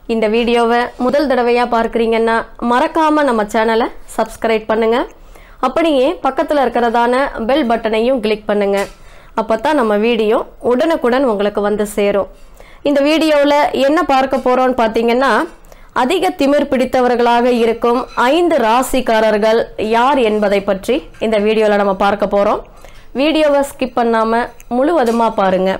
இந்த வீடியோவை முதல் தடவையா பார்க்கறீங்கன்னா மறக்காம நம்ம சேனலை சப்ஸ்கிரைப் பண்ணுங்க. அப்படியே பக்கத்துல இருக்கிறதான பெல் பட்டனையும் கிளிக் பண்ணுங்க. அப்பதான் நம்ம வீடியோ உடனுக்குடன் உங்களுக்கு வந்து சேரும். இந்த வீடியோல என்ன பார்க்க போறோம்னு பாத்தீங்கன்னா, அதிக திமிர் பிடித்தவர்களாக இருக்கும் 5 ராசிக்காரர்கள் யார் என்பதை பற்றி இந்த வீடியோல நம்ம பார்க்க போறோம். வீடியோவை ஸ்கிப் பண்ணாம முழுவதுமா பாருங்க.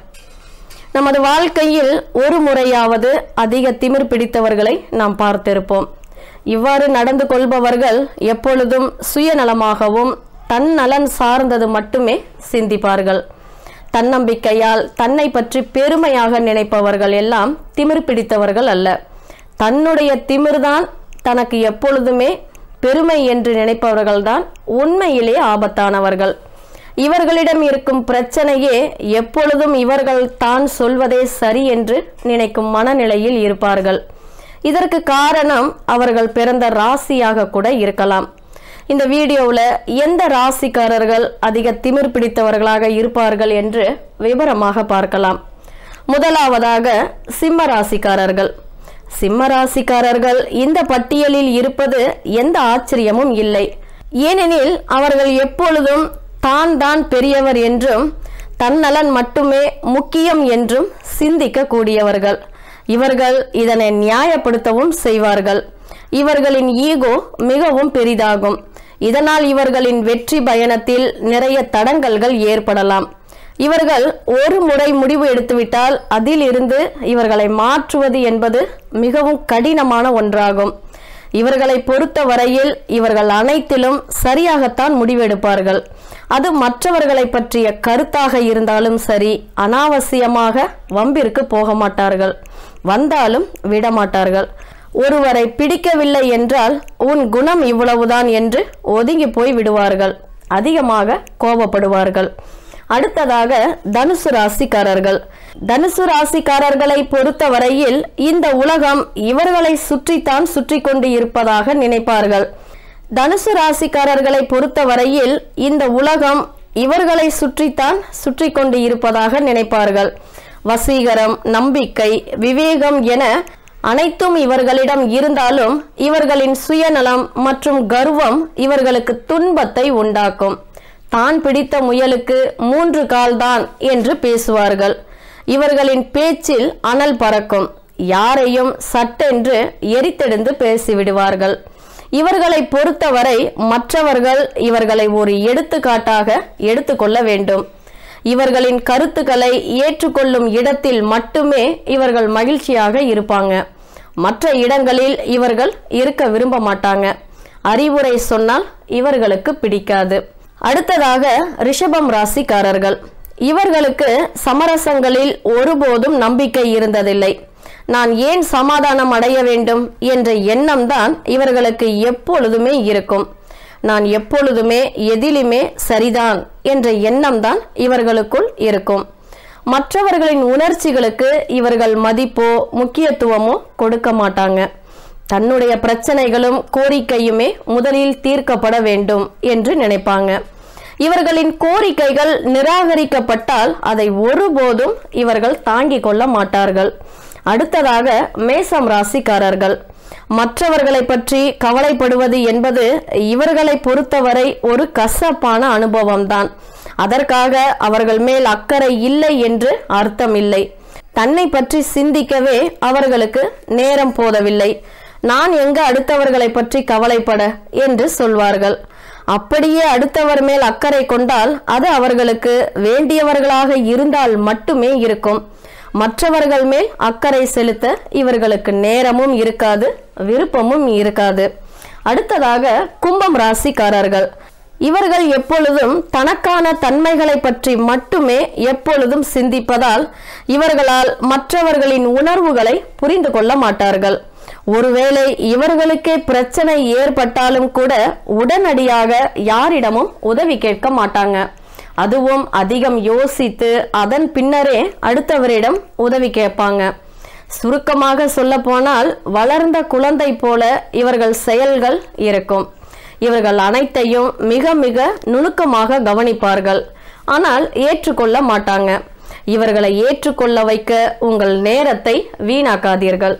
நமது வாழ்க்கையில் ஒரு முறையாவது அதிக திமிர் பிடித்தவர்களை நாம் பார்த்திருப்போம். இவ்வாறு நடந்து கொள்பவர்கள் எப்பொழுதும் சுயநலமாகவும் தன்னலன் சார்ந்தது மட்டுமே சிந்திப்பார்கள். தன்னம்பிக்கையால் தன்னை பற்றி பெருமையாக நினைப்பவர்கள் எல்லாம் திமிர் பிடித்தவர்கள் அல்ல. தன்னுடைய திமிர்தான் தனக்கு எப்பொழுதுமே பெருமை என்று நினைப்பவர்கள்தான் உண்மையிலே ஆபத்தானவர்கள். இவர்களிடம் இருக்கும் பிரச்சனையே எப்பொழுதும் இவர்கள் தான் சொல்வதே சரி என்று நினைக்கும் மனநிலையில் இருப்பார்கள். இதற்கு காரணம் அவர்கள் பிறந்த ராசியாக கூட இருக்கலாம். இந்த வீடியோவில் எந்த ராசிக்காரர்கள் அதிக திமிர் பிடித்தவர்களாக இருப்பார்கள் என்று விவரமாக பார்க்கலாம். முதலாவதாக சிம்ம ராசிக்காரர்கள். சிம்ம ராசிக்காரர்கள் இந்த பட்டியலில் இருப்பது எந்த ஆச்சரியமும் இல்லை. ஏனெனில் அவர்கள் எப்பொழுதும் தான் பெரியவர் என்றும் தன்னலன் மட்டுமே முக்கியம் என்றும் சிந்திக்க கூடியவர்கள். இவர்கள் இதனை நியாயப்படுத்தவும் செய்வார்கள். இவர்களின் ஈகோ மிகவும் பெரிதாகும். இதனால் இவர்களின் வெற்றி பயணத்தில் நிறைய தடங்கல்கள் ஏற்படலாம். இவர்கள் ஒரு முறை முடிவு எடுத்துவிட்டால் அதிலிருந்து இவர்களை மாற்றுவது என்பது மிகவும் கடினமான ஒன்றாகும். இவர்களை பொறுத்த வரையில் இவர்கள் அனைத்திலும் சரியாகத்தான் முடிவெடுப்பார்கள். அது மற்றவர்களை பற்றிய கருத்தாக இருந்தாலும் சரி, அனாவசியமாக வம்பிற்கு போக மாட்டார்கள். வந்தாலும் விடமாட்டார்கள். ஒருவரை பிடிக்கவில்லை என்றால் உன் குணம் இவ்வளவுதான் என்று ஒதுங்கி போய் விடுவார்கள். அதிகமாக கோபப்படுவார்கள். அடுத்ததாக தனுசு ராசிக்காரர்கள். தனுசு ராசிக்காரர்களை பொறுத்தவரையில் இந்த உலகம் இவர்களை சுற்றித்தான் சுற்றி கொண்டு இருப்பதாக நினைப்பார்கள். தனுசு ராசிக்காரர்களை பொறுத்தவரையில் இந்த உலகம் இவர்களை சுற்றித்தான் சுற்றி கொண்டு இருப்பதாக நினைப்பார்கள். வசீகரம், நம்பிக்கை, விவேகம் என அனைத்தும் இவர்களிடம் இருந்தாலும் இவர்களின் சுயநலம் மற்றும் கர்வம் இவர்களுக்கு துன்பத்தை உண்டாக்கும். தான் பிடித்த முயலுக்கு 3 கால்தான் என்று பேசுவார்கள். இவர்களின் பேச்சில் அனல் பறக்கும். யாரையும் சட்டென்று எரித்தெடுத்து பேசிவிடுவார்கள். இவர்களை பொறுத்தவரை மற்றவர்கள் இவர்களை ஒரு எடுத்துக்காட்டாக எடுத்துக்கொள்ள வேண்டும். இவர்களின் கருத்துக்களை ஏற்றுக்கொள்ளும் இடத்தில் மட்டுமே இவர்கள் மகிழ்ச்சியாக இருப்பாங்க. மற்ற இடங்களில் இவர்கள் இருக்க விரும்ப மாட்டாங்க. அறிவுரை சொன்னால் இவர்களுக்கு பிடிக்காது. அடுத்ததாக ரிஷபம் ராசிக்காரர்கள். இவர்களுக்கு சமரசங்களில் ஒருபோதும் நம்பிக்கை இருந்ததில்லை. நான் ஏன் சமாதானம் அடைய வேண்டும் என்ற எண்ணம் தான் இவர்களுக்கு எப்பொழுதுமே இருக்கும். நான் எப்பொழுதுமே எதிலுமே சரிதான் என்ற எண்ணம் தான் இவர்களுக்குள் இருக்கும். மற்றவர்களின் உணர்ச்சிகளுக்கு இவர்கள் மதிப்போ முக்கியத்துவமோ கொடுக்க மாட்டாங்க. தன்னுடைய பிரச்சனைகளும் கோரிக்கையுமே முதலில் தீர்க்கப்பட வேண்டும் என்று நினைப்பாங்க. இவர்களின் கோரிக்கைகள் நிராகரிக்கப்பட்டால் அதை ஒருபோதும் இவர்கள் தாங்கிக் கொள்ள மாட்டார்கள். அடுத்ததாக மேசம் ராசிக்காரர்கள். மற்றவர்களை பற்றி கவலைப்படுவது என்பது இவர்களை பொறுத்தவரை ஒரு கசப்பான அனுபவம்தான். அதற்காக அவர்கள் மேல் அக்கறை இல்லை என்று அர்த்தம் இல்லை. தன்னை பற்றி சிந்திக்கவே அவர்களுக்கு நேரம் போதவில்லை. நான் எங்க அடுத்தவர்களை பற்றி கவலைப்பட என்று சொல்வார்கள். அப்படியே அடுத்தவர் மேல் அக்கறை கொண்டால் அது அவர்களுக்கு வேண்டியவர்களாக இருந்தால் மட்டுமே இருக்கும். மற்றவர்கள் மேல் அக்கறை செலுத்த இவர்களுக்கு நேரமும் இருக்காது, விருப்பமும் இருக்காது. அடுத்ததாக கும்பம் ராசிக்காரர்கள். இவர்கள் எப்பொழுதும் தனக்கான தன்மைகளை பற்றி மட்டுமே எப்பொழுதும் சிந்திப்பதால் இவர்களால் மற்றவர்களின் உணர்வுகளை புரிந்து கொள்ள மாட்டார்கள். ஒருவேளை இவர்களுக்கே பிரச்சனை ஏற்பட்டாலும் கூட உடனடியாக யாரிடமும் உதவி கேட்க மாட்டாங்க. அதுவும் அதிகம் யோசித்து அதன் பின்னரே அடுத்தவரிடம் உதவி கேட்பாங்க. சுருக்கமாக சொல்ல போனால் வளர்ந்த குழந்தை போல இவர்கள் செயல்கள் இருக்கும். இவர்கள் அனைத்தையும் மிக மிக நுணுக்கமாக கவனிப்பார்கள். ஆனால் ஏற்றுக்கொள்ள மாட்டாங்க. இவர்களை ஏற்றுக்கொள்ள வைக்க உங்கள் நேரத்தை வீணாக்காதீர்கள்.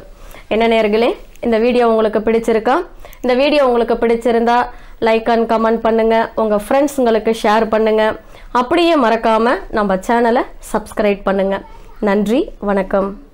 என்ன நேயர்களே, இந்த வீடியோ உங்களுக்கு பிடிச்சிருக்கா? இந்த வீடியோ உங்களுக்கு பிடிச்சிருந்தா லைக் அண்ட் கமெண்ட் பண்ணுங்க, உங்க ஃப்ரெண்ட்ஸ்ங்களுக்கு ஷேர் பண்ணுங்க. அப்படியே மறக்காம நம்ம சேனலை சப்ஸ்கிரைப் பண்ணுங்க. நன்றி, வணக்கம்.